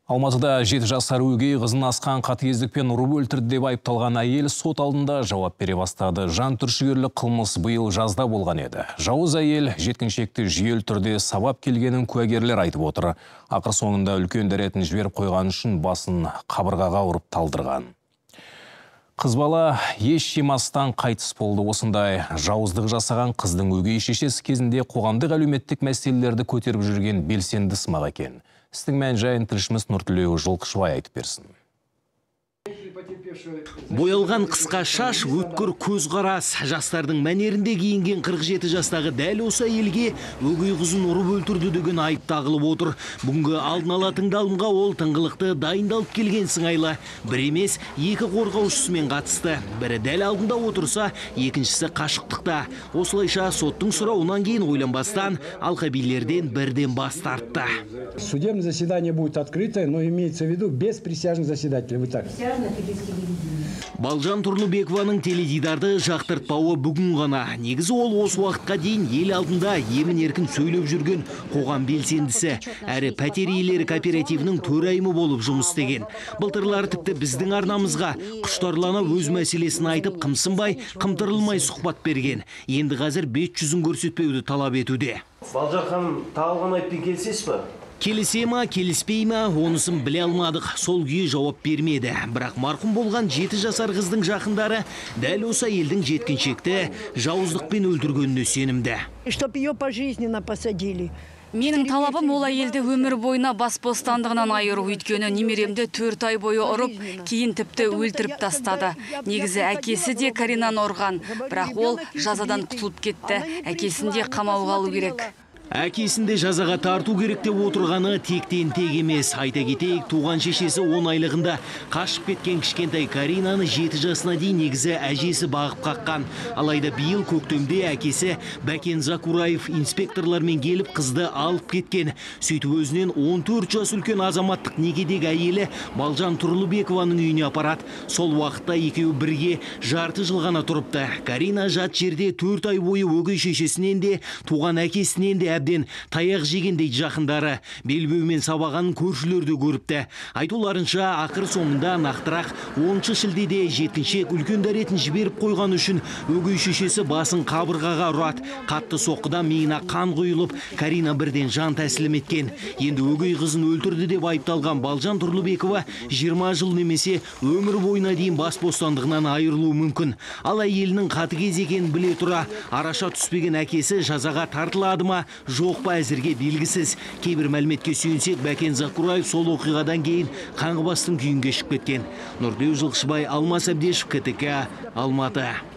Алматыда 7 жасар өгей қызын асқан қатыгездікпен ұрып өлтірді деп айыпталған әйел сот алдында жауап бере бастады. Жан түршігерлік қылмыс биыл жазда болған еді. Жауыз әйел жеткіншекті жүйелі түрде сабап келгенін куәгерлер айтып отыр. Ақыр соңында үлкен дәретін жіберіп қойған үшін басын қабырғаға ұрып талдырған. Қыз бала еш жемастан қайтыс болды. Осындай жауыздық жасаған қыздың өгей шешесі кезінде қоғамдық әлеуметтік мәселелерді көтеріп жүрген белсенді сымақ екен. Істің мән жайын тілшіміз Нұртілеу Жылқышыбай айтып берсін. Боялған қысқа шаш, өткір көзқарас, жастардың мәнерінде киінген 47 жастағы дәл осы әйелге өгей қызын ұрып өлтірді деген айып тағылып отыр. Бүгінгі алдын ала тыңдалымға ол тыңғылықты дайындалып келген сыңайлы. Бір емес, екі қорғаушысымен қатысты. Бірі дәл алдында отырса, екіншісі қашықтықта. Осылайша соттың сұрауынан кейін ойланбастан алқабилерден бірден бас тартты. Судебное заседание будет открытое, но имеется в виду без присяжных заседателей. Вы так? Балжан Тұрлыбекованың теледидарды жақтыртпауы бүгін ғана. Негізі ол осы уақытқа дейін ел алдында емін еркін сөйлеп жүрген қоғам белсендісі. Әрі пәтер иелері кооперативінің төрайымы болып жұмыс істеген. Былтырлары тіпті біздің арнамызға құштарлана өз мәселесін айтып, қымсынбай, қымтырылмай сұхбат берген. Енді қазір бет жүзін көрсетпеуді талап етуде. Балжан ханым, тағылған айыппен келісесіз бе? Келісе ма, келіспей ма, онысын біле алмадық. Сол күйі жауап бермеді. Бірақ марқұм болған 7 жасар қыздың жақындары дәл осы әйелдің жеткіншекті жауыздықпен өлтіргеніне сенімді. Чтоб ее пожизненно посадили. Менің талабым ол әйелді өмір бойына бас бостандығынан айыру. Өйткені немеремді 4 ай бойы ұрып, кейін тіпті өлтіріп тастады. Негізі әкесі де Каринаны ұрған, бірақ ол жазадан құтылып кетті. Әкесін де қамауға алу керек. Әкесінде жазаға тарту керек деп отырғаны тектен тек емес. Айта кетейік, туған шешесі 10 айлығында қашып кеткен кішкентай Каринаны 7 жасына дейін негізі әжесі бағып қаққан. Алайда биыл көктемде әкесі Бәкен Закураев инспекторлармен келіп қызды алып кеткен. Сөйтіп өзінен 14 жас үлкен азаматтық некедегі әйелі Балжан Тұрлыбекованың үйіне апарады. Сол уақытта екеуі бірге жарты жыл ғана тұрыпты. Карина жат жерде 4 ай бойы өгей шешесінен де, туған әкесінен де әбден таяқ жеген дейді жақындары. Белбеумен сабағанын көршілерді көріпті. Айтуларынша ақыр соңында нақтырақ 10 шілдеде жеткіншек үлкен дәретін жіберіп қойған үшін өгей шешесі басын қабырғаға ұрады. Қатты соққыдан миына қан құйылып, Карина бірден жан тәсілім еткен. Енді өгей қызын өлтірді деп айыпталған Балжан Тұрлыбекова 20 жыл немесе өмір бойына дейін бас бостандығынан айырылуы мүмкін. Ал әйелінің қатыгез екенін біле тұра, араша түспеген әкесі жазаға тартылады ма, жоқ па әзірге белгісіз. Кейбір мәліметке сүйенсек, Бәкен Закураев сол оқиғадан кейін қаңғыбастың күйін кешіп кеткен. Нұртілеу Жылқышыбай, Алмас Әбдешев, КТК, Алматы.